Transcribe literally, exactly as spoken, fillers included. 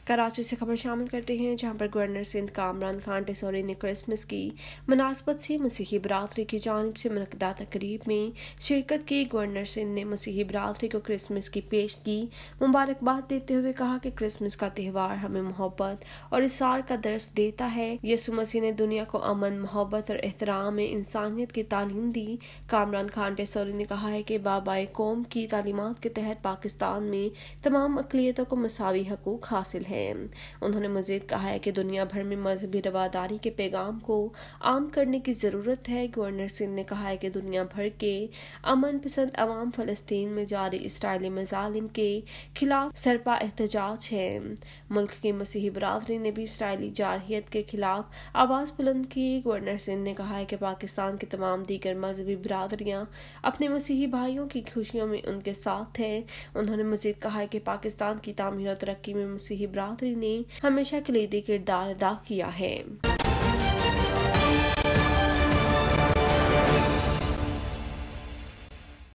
कराची से खबर शामिल करते हैं, जहां पर गवर्नर सिंध कामरान खान टेसौरी ने क्रिसमस की मुनासबत से मसीही बरादरी की जानिब से मुनक्किदा तकरीब में शिरकत की। गवर्नर सिंध ने मसीही बरादरी को क्रिसमस की पेश की मुबारकबाद देते हुए कहा कि क्रिसमस का त्यौहार हमें मोहब्बत और इसार का दर्स देता है। यसु मसीह ने दुनिया को अमन, मोहब्बत और एहतराम में इंसानियत की तालीम दी। कामरान खान टेसौरी ने कहा है कि बाबाए कौम की तालीमात के तहत पाकिस्तान में तमाम अक़लियतों को मसावी हकूक़ हासिल है। उन्होंने मज़ीद कहा है कि दुनिया भर में मजहबी रवादारी के पैगाम को आम करने की ज़रूरत है। गवर्नर सिंध ने कहा है कि दुनिया भर के अमन पसंद अवाम फ़लस्तीन में जारी इसराइली मज़ालिम के खिलाफ सरपा एहतजाज है। मुल्क की मसीही बरादरी ने भी इसराइली जारहियत के खिलाफ आवाज़ बुलंद की। गवर्नर सिंध ने कहा है कि पाकिस्तान की तमाम दीगर मजहबी बरादरियाँ अपने मसीही भाइयों की खुशियों में उनके साथ हैं। उन्होंने मज़ीद कहा है कि पाकिस्तान की तामीर और तरक्की में मसीही बरादरी ने हमेशा कलीदी किरदार अदा किया है।